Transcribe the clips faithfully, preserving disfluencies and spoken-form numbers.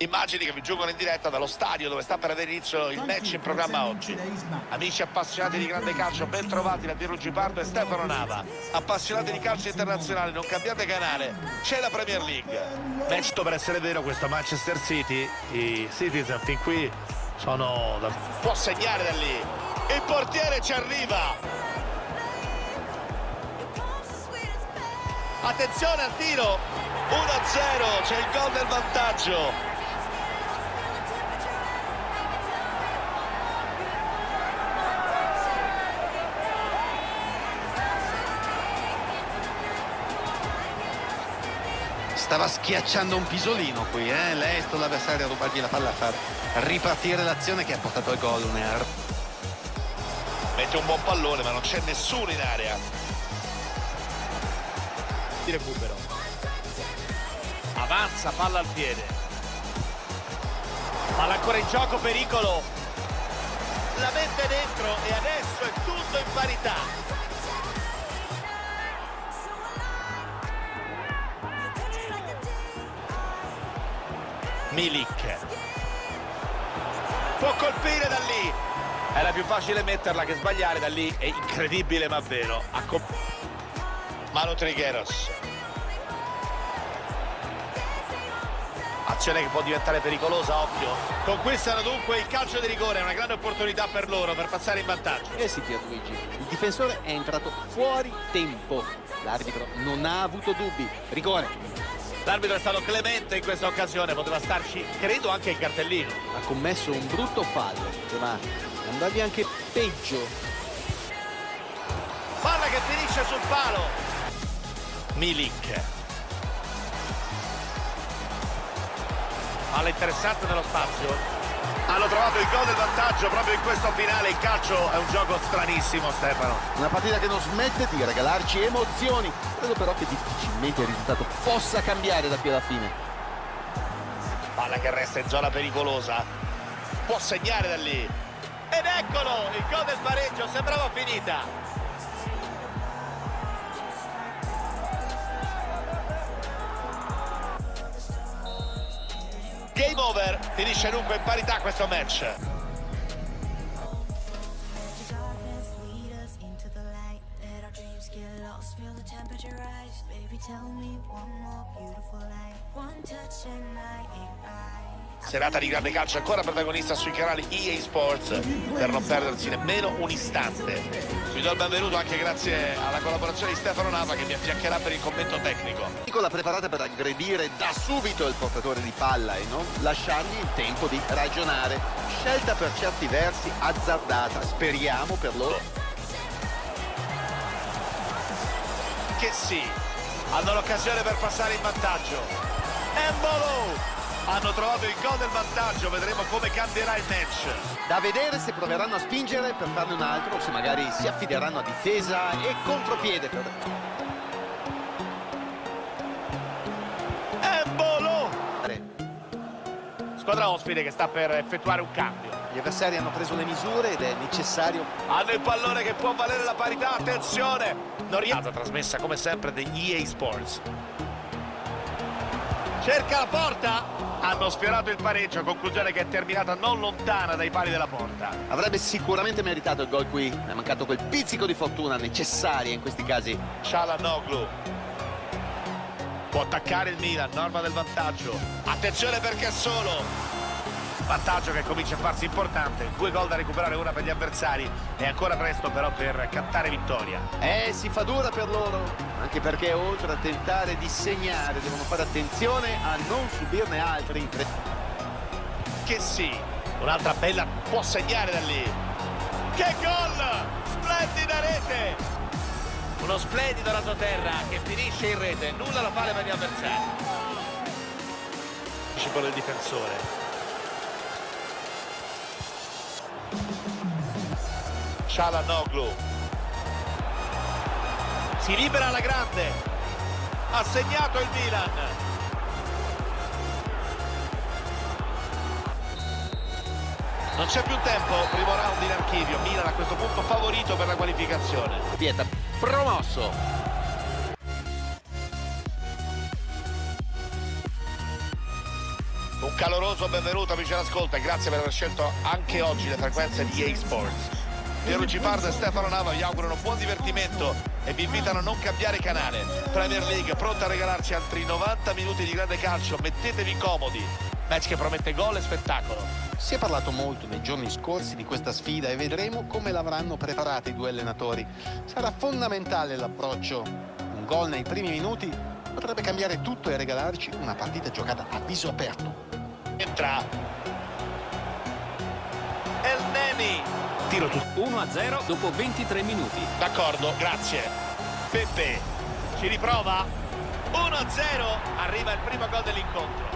Immagini che vi giungono in diretta dallo stadio dove sta per avere inizio il match in programma oggi. Amici appassionati di grande calcio, ben trovati da Pierluigi Pardo e Stefano Nava. Appassionati di calcio internazionale, non cambiate canale, c'è la Premier League. Match per essere vero, questo Manchester City, i Citizen fin qui sono da... può segnare da lì, il portiere ci arriva. Attenzione al tiro, uno a zero, c'è il gol del vantaggio. Stava schiacciando un pisolino qui, eh? Lesto l'avversario a rubargli la palla a far ripartire l'azione che ha portato al gol. Mette un buon pallone ma non c'è nessuno in area. Di recupero. Avanza, palla al piede. Palla ancora in gioco, pericolo. La mette dentro e adesso è tutto in parità. Milik può colpire da lì, era più facile metterla che sbagliare da lì, è incredibile ma vero. Manu Trigueros, azione che può diventare pericolosa, occhio. Conquistano dunque il calcio di rigore, è una grande opportunità per loro per passare in vantaggio. Eh sì, Pierluigi, il difensore è entrato fuori tempo, l'arbitro non ha avuto dubbi, rigore. L'arbitro è stato clemente in questa occasione, poteva starci, credo, anche il cartellino. Ha commesso un brutto fallo, poteva andargli anche peggio. Palla che finisce sul palo. Milik. Palla interessante nello spazio. Hanno trovato il gol del vantaggio proprio in questo finale. Il calcio è un gioco stranissimo, Stefano. Una partita che non smette di regalarci emozioni. Credo però che difficilmente il risultato possa cambiare da qui alla fine. Palla che resta in zona pericolosa. Può segnare da lì. Ed eccolo, il gol del pareggio, sembrava finita. Game over, finisce dunque in parità questo match. Serata di grande calcio ancora protagonista sui canali E A Sports per non perdersi nemmeno un istante. Vi do il benvenuto anche grazie alla collaborazione di Stefano Nava che mi affiancherà per il commento tecnico. Nicola preparata per aggredire da subito il portatore di palla e non lasciargli il tempo di ragionare. Scelta per certi versi azzardata, speriamo per loro. Che sì, hanno l'occasione per passare in vantaggio. Embolo! Hanno trovato il gol del vantaggio, vedremo come cambierà il match. Da vedere se proveranno a spingere per farne un altro o se magari si affideranno a difesa e contropiede. Per... Embolo! Squadra ospite che sta per effettuare un cambio. Gli avversari hanno preso le misure ed è necessario... Hanno il pallone che può valere la parità, attenzione! Non rialza, trasmessa come sempre da E A Sports. Cerca la porta! Hanno sfiorato il pareggio, conclusione che è terminata non lontana dai pali della porta. Avrebbe sicuramente meritato il gol qui, è mancato quel pizzico di fortuna necessaria in questi casi. Çalhanoğlu può attaccare il Milan, norma del vantaggio. Attenzione perché è solo. Vantaggio che comincia a farsi importante, due gol da recuperare, una per gli avversari. È ancora presto però per cantare vittoria. Eh, si fa dura per loro, anche perché oltre a tentare di segnare devono fare attenzione a non subirne altri. Che sì, un'altra bella, può segnare da lì. Che gol! Splendida rete! Uno splendido rasoterra che finisce in rete, nulla da fare per gli avversari. Anticipo del difensore. Çalhanoğlu si libera alla grande, ha segnato il Milan. Non c'è più tempo, primo round in archivio. Milan a questo punto favorito per la qualificazione. Pieta promosso. Un caloroso benvenuto amici all'ascolto e grazie per aver scelto anche oggi le frequenze di E A Sports. Pierluigi Pardo e Stefano Nava vi augurano buon divertimento e vi invitano a non cambiare canale. Premier League pronta a regalarci altri novanta minuti di grande calcio, mettetevi comodi. Match che promette gol e spettacolo. Si è parlato molto nei giorni scorsi di questa sfida e vedremo come l'avranno preparata i due allenatori. Sarà fondamentale l'approccio. Un gol nei primi minuti potrebbe cambiare tutto e regalarci una partita giocata a viso aperto. Entra El Neni. Tiro tutto. uno a zero dopo ventitré minuti. D'accordo, grazie. Pepe ci riprova. uno a zero. Arriva il primo gol dell'incontro.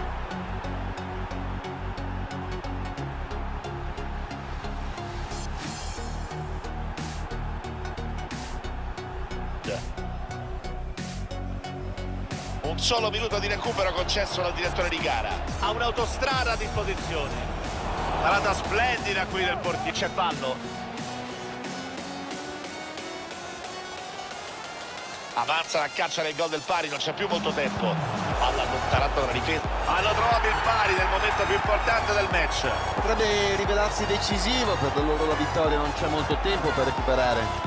Un solo minuto di recupero concesso dal direttore di gara. Ha un'autostrada a disposizione. Parata splendida qui del portiere. C'è fallo. Avanza la caccia del gol del pari, non c'è più molto tempo. Palla allontanata dalla difesa. Hanno trovato il pari nel momento più importante del match. Potrebbe rivelarsi decisivo per loro la vittoria, non c'è molto tempo per recuperare.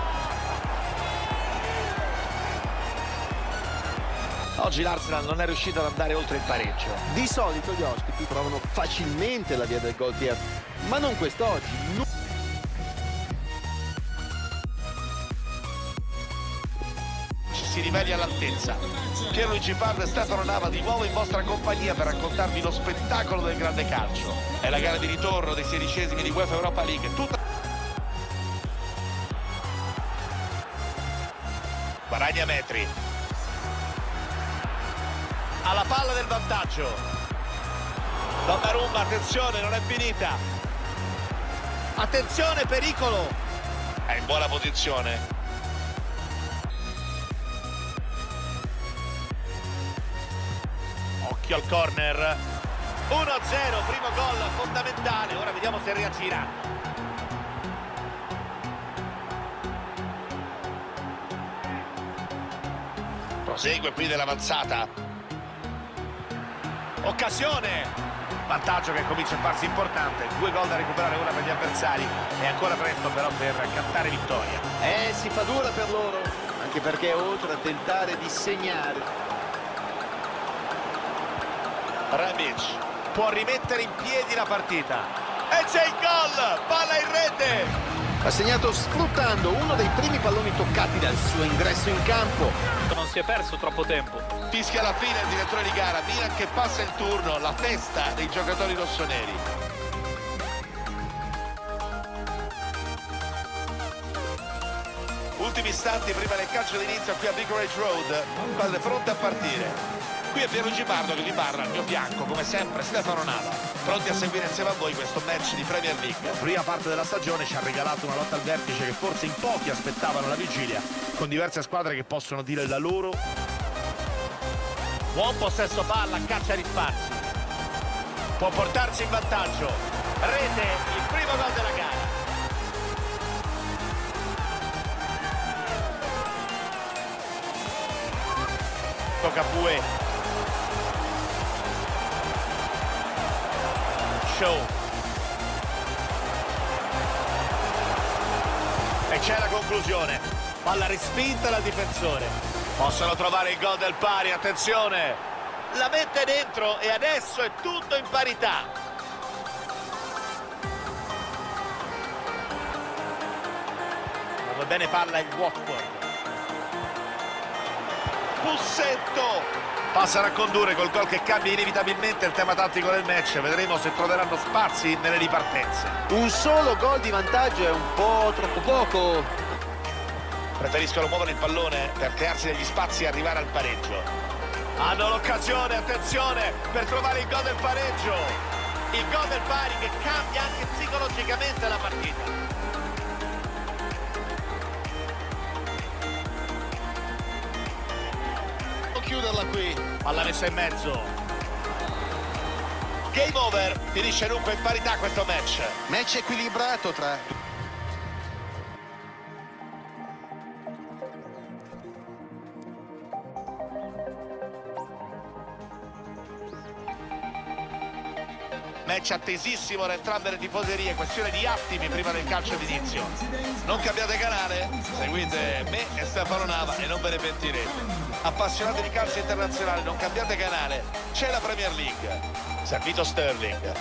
Oggi l'Arsenal non è riuscito ad andare oltre il pareggio. Di solito gli ospiti trovano facilmente la via del gol, Pier, ma non quest'oggi. No. Ci si riveli all'altezza. Pierluigi Pardo e Stefano Nava di nuovo in vostra compagnia per raccontarvi lo spettacolo del grande calcio. È la gara di ritorno dei sedicesimi di UEFA Europa League. Tutta... guadagna metri. Alla palla del vantaggio. Donnarumma, attenzione, non è finita. Attenzione, pericolo. È in buona posizione. Occhio al corner. uno a zero, primo gol fondamentale. Ora vediamo se reagirà. Prosegue qui dell'avanzata. Occasione, vantaggio che comincia a farsi importante. Due gol da recuperare ora per gli avversari. È ancora presto però per cantare vittoria. Eh, si fa dura per loro, anche perché oltre a tentare di segnare, Rebic può rimettere in piedi la partita. E c'è il gol, palla in rete. ha segnato sfruttando uno dei primi palloni toccati dal suo ingresso in campo. Non si è perso troppo tempo. Fischia alla fine il direttore di gara. Milan che passa il turno, la festa dei giocatori rossoneri. Ultimi istanti prima del calcio d'inizio qui a Vicarage Road. Palle pronte a partire. Qui è Pierluigi Pardo che vi parla al mio fianco, come sempre Stefano Nava, pronti a seguire insieme a voi questo match di Premier League. La prima parte della stagione ci ha regalato una lotta al vertice che forse in pochi aspettavano la vigilia, con diverse squadre che possono dire la loro. Buon possesso palla, caccia di spazi. Può portarsi in vantaggio. Rete, il primo gol della gara. Capuè. Show. E c'è la conclusione. Palla respinta dal difensore. Possono trovare il gol del pari, attenzione. La mette dentro e adesso è tutto in parità. Va bene, palla il Watford. Bussetto passano a condurre col gol che cambia inevitabilmente il tema tattico del match. Vedremo se troveranno spazi nelle ripartenze. Un solo gol di vantaggio è un po' troppo poco. Preferiscono muovere il pallone per crearsi degli spazi e arrivare al pareggio. Hanno l'occasione, attenzione, per trovare il gol del pareggio. Il gol del pari che cambia anche psicologicamente la partita. Chiuderla qui. Palla messa in mezzo. Game over. Finisce dunque in parità questo match. Match equilibrato tra... Match attesissimo da entrambe le tifoserie, questione di attimi prima del calcio d'inizio. Non cambiate canale, seguite me e Stefano Nava e non ve ne pentirete. Appassionati di calcio internazionale, non cambiate canale, c'è la Premier League. Servito Sterling.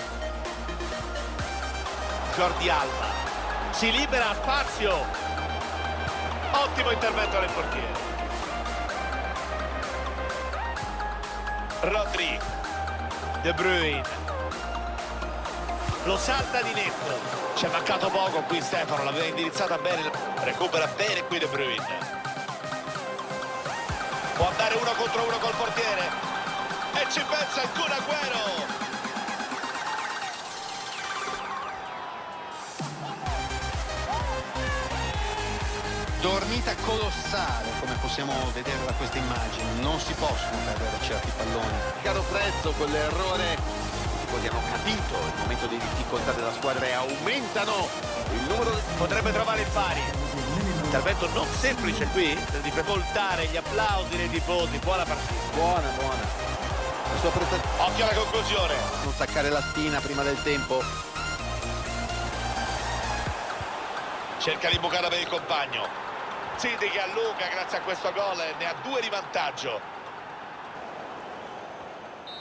Jordi Alba. Si libera spazio. Ottimo intervento del portiere. Rodri. De Bruyne. Lo salta di netto. Ci è mancato poco qui Stefano, l'aveva indirizzata bene. Recupera bene qui De Bruyne. Può andare uno contro uno col portiere. E ci pensa il Kun Agüero. Dormita colossale, come possiamo vedere da queste immagini. Non si possono perdere certi palloni. Caro prezzo, quell'errore. Così hanno capito il momento di difficoltà della squadra e aumentano il numero di... Potrebbe trovare il pari. Intervento non semplice qui, di voltare gli applausi dei tifosi. Buona partita. Buona, buona. La sua prestazione... Occhio alla conclusione. Non staccare la spina prima del tempo. Cerca l'imbucata per il compagno. Siti che allunga grazie a questo gol, ne ha due di vantaggio.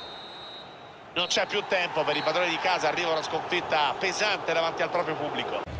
Non c'è più tempo per i padroni di casa, arriva una sconfitta pesante davanti al proprio pubblico.